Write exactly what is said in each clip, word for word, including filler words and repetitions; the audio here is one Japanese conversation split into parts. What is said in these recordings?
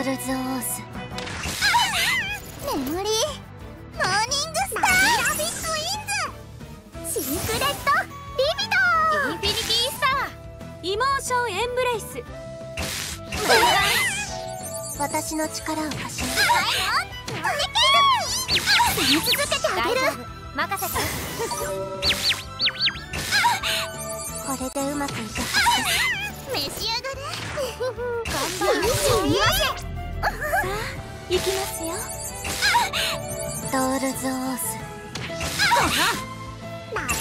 ルズ・オース。メモリーモーニングスター、ラビット・ウィンズ、シークレット・リビドー、 インフィニティスター、イモーション・エンブレイス。 私の力を貸しなさい。攻め続けてあげる。 任せて。 これでうまくいくはずです。召し上がれ。 頑張る。 言わせ。 さあ、行きますよ。 ドールズ・オース。ラビラビット・ウィン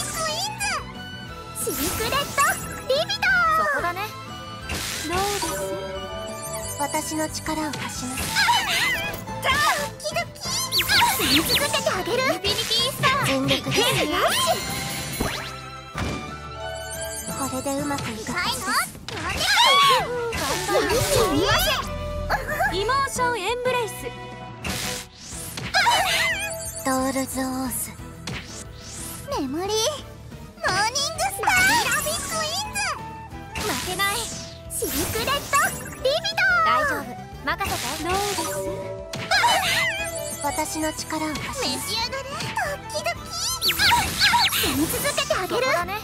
ズ、シークレット・リビドー。 そこだね。どうです？ 私の力を貸しなさい。ドキドキ。攻め続けてあげる。 インフィニティスター、 全力で。これでうまくいくはずです。 イモーション・エンブレイス。 ドールズ・オース。メモリーモーニングスター、ラビット・ウィンズ、負けない。シークレット・リビドー。 大丈夫、任せて。どうです？ 私の力を貸しなさい。召し上がれ。ドキドキ。攻め続けてあげる。 そこだね。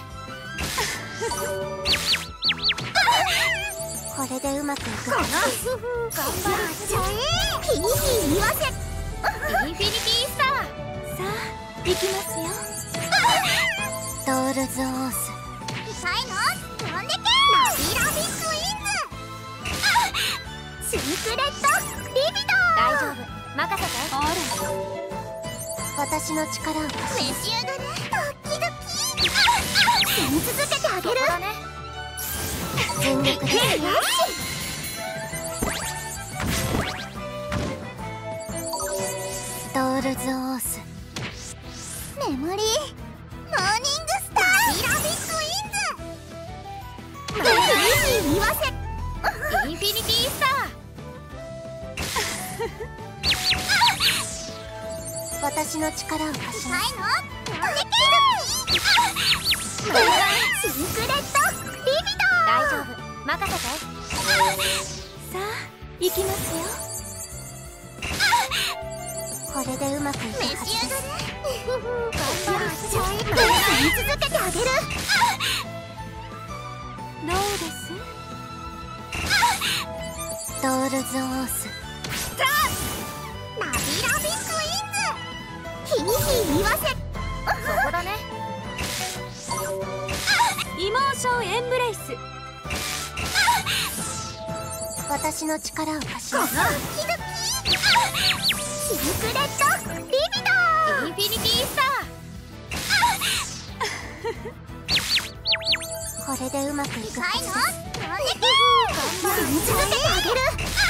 これでうまくいくはずです。 頑張る。 ヒーヒー言わせ。 インフィニティスター、さあ、行きますよ。 ドールズ・オース。痛いの？飛んでけ。ラビラビット・ウィンズ、シークレット・リビドー。 大丈夫、任せて。ほら、 私の力を貸しなさい。召し上がれ。ドキドキ。攻め続けてあげる。 そこだね。 全力で。ドールズ・オース。メモリーモーニングスター、ラビット・ウィンズ、言わせ。 インフィニティスタ私の力を貸しなさい。シークレット・リビドー。 大丈夫、任せて。さあ、行きますよ。 これでうまくいくはずです。 頑張る。 攻め続けてあげる。 どうです？ ドールズ・オース。ラビラビット・ウィンズ、ヒーヒー言わせ。 そこだね。イモーション・エンブレイス。 私の力を貸しなさい。シークレット・リビドー。 インフィニティスタこれでうまくいくはずです。 ー、 攻め続けてあげる。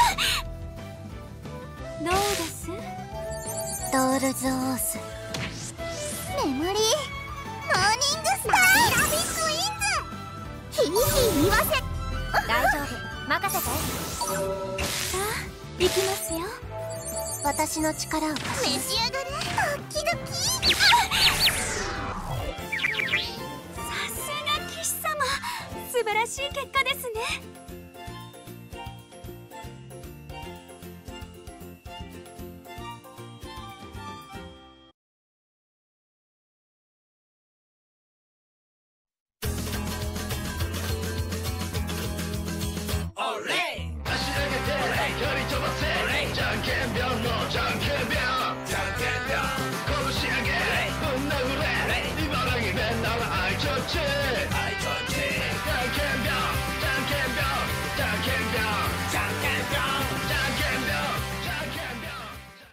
どうです？ ドールズ・オース。メモリーモーニングスター、ラビット・ウィンズ、ヒーヒー言わせ。 大丈夫、任せて。さあ、行きますよ。 私の力を貸しなさい。召し上がれ。ドキドキ。 さすが騎士様、素晴らしい結果ですね。 拳上げぶん殴れ茨城弁なら愛ちょち